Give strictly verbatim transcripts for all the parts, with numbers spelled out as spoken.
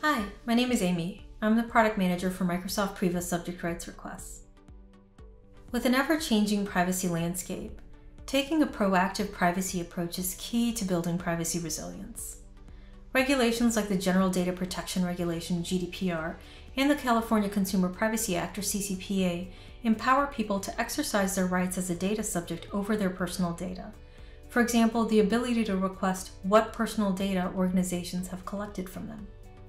Hi, my name is Amy. I'm the product manager for Microsoft Priva Subject Rights Requests. With an ever-changing privacy landscape, taking a proactive privacy approach is key to building privacy resilience. Regulations like the General Data Protection Regulation G D P R and the California Consumer Privacy Act or C C P A empower people to exercise their rights as a data subject over their personal data. For example, the ability to request what personal data organizations have collected from them.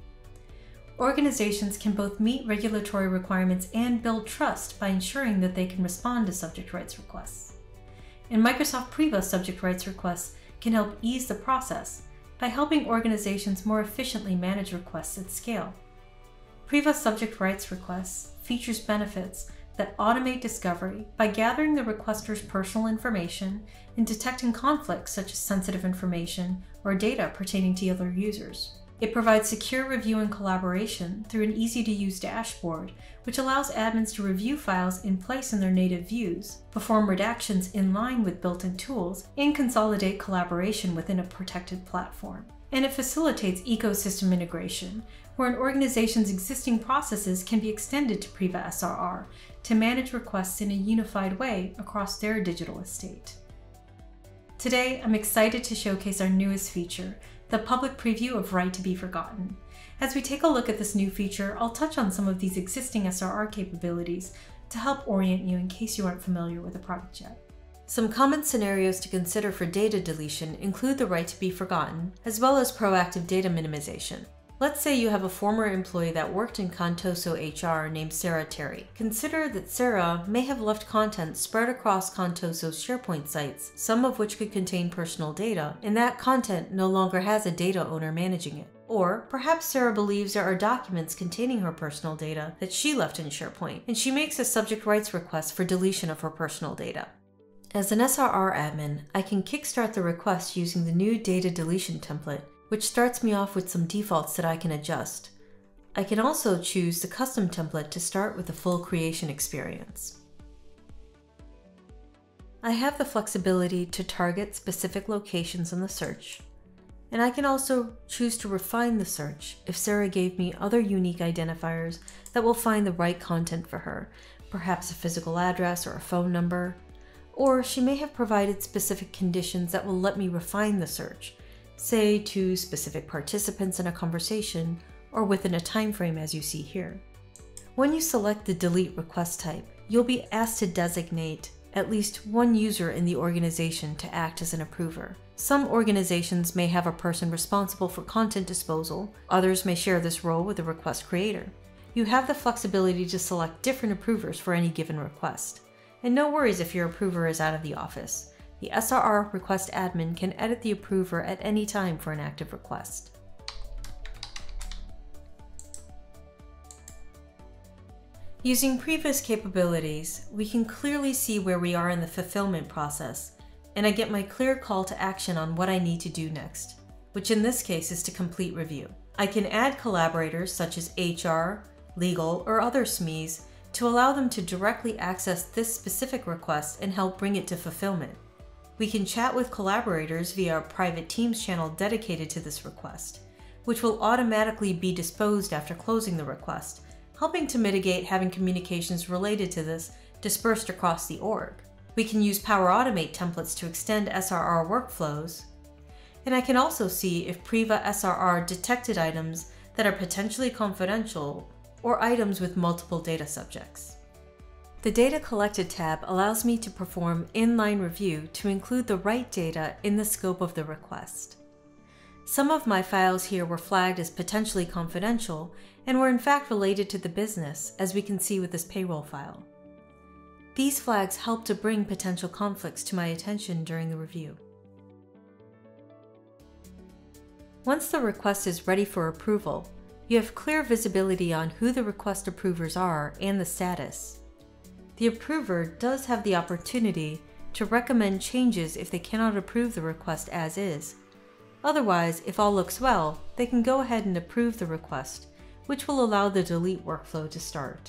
Organizations can both meet regulatory requirements and build trust by ensuring that they can respond to subject rights requests. And Microsoft Priva Subject Rights Requests can help ease the process by helping organizations more efficiently manage requests at scale. Priva Subject Rights Requests features benefits that automate discovery by gathering the requester's personal information and detecting conflicts such as sensitive information or data pertaining to other users. It provides secure review and collaboration through an easy-to-use dashboard, which allows admins to review files in place in their native views, perform redactions in line with built-in tools, and consolidate collaboration within a protected platform. And it facilitates ecosystem integration, where an organization's existing processes can be extended to Priva S R R to manage requests in a unified way across their digital estate. Today, I'm excited to showcase our newest feature, the public preview of Right to be Forgotten. As we take a look at this new feature, I'll touch on some of these existing S R R capabilities to help orient you in case you aren't familiar with the product yet. Some common scenarios to consider for data deletion include the right to be forgotten, as well as proactive data minimization. Let's say you have a former employee that worked in Contoso H R named Sarah Terry. Consider that Sarah may have left content spread across Contoso's SharePoint sites, some of which could contain personal data, and that content no longer has a data owner managing it. Or perhaps Sarah believes there are documents containing her personal data that she left in SharePoint, and she makes a subject rights request for deletion of her personal data. As an S R R admin, I can kickstart the request using the new data deletion template, which starts me off with some defaults that I can adjust. I can also choose the custom template to start with the full creation experience. I have the flexibility to target specific locations in the search, and I can also choose to refine the search if Sarah gave me other unique identifiers that will find the right content for her, perhaps a physical address or a phone number, or she may have provided specific conditions that will let me refine the search, say to specific participants in a conversation or within a time frame as you see here. When you select the delete request type, you'll be asked to designate at least one user in the organization to act as an approver. Some organizations may have a person responsible for content disposal, others may share this role with the request creator. You have the flexibility to select different approvers for any given request. And no worries if your approver is out of the office. The S R R request admin can edit the approver at any time for an active request. Using Priva's capabilities, we can clearly see where we are in the fulfillment process, and I get my clear call to action on what I need to do next, which in this case is to complete review. I can add collaborators such as H R, legal, or other S M Es to allow them to directly access this specific request and help bring it to fulfillment. We can chat with collaborators via a private Teams channel dedicated to this request, which will automatically be disposed after closing the request, helping to mitigate having communications related to this dispersed across the org. We can use Power Automate templates to extend S R R workflows, and I can also see if Priva S R R detected items that are potentially confidential or items with multiple data subjects. The Data Collected tab allows me to perform inline review to include the right data in the scope of the request. Some of my files here were flagged as potentially confidential and were in fact related to the business, as we can see with this payroll file. These flags help to bring potential conflicts to my attention during the review. Once the request is ready for approval, you have clear visibility on who the request approvers are and the status. The approver does have the opportunity to recommend changes if they cannot approve the request as is. Otherwise, if all looks well, they can go ahead and approve the request, which will allow the delete workflow to start.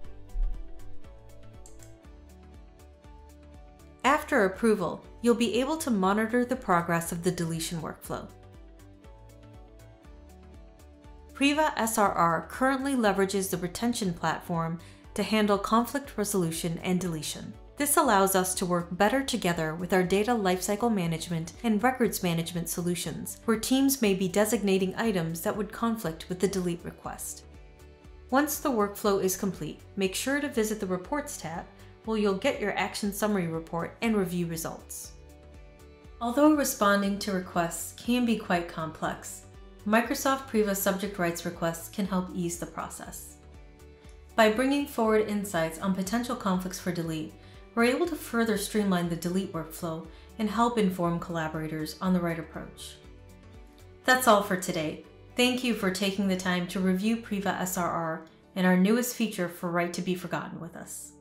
After approval, you'll be able to monitor the progress of the deletion workflow. Priva S R R currently leverages the retention platform to handle conflict resolution and deletion. This allows us to work better together with our data lifecycle management and records management solutions, where teams may be designating items that would conflict with the delete request. Once the workflow is complete, make sure to visit the Reports tab, where you'll get your action summary report and review results. Although responding to requests can be quite complex, Microsoft Priva Subject Rights Requests can help ease the process. By bringing forward insights on potential conflicts for delete, we're able to further streamline the delete workflow and help inform collaborators on the right approach. That's all for today. Thank you for taking the time to review Priva S R R and our newest feature for Right to be Forgotten with us.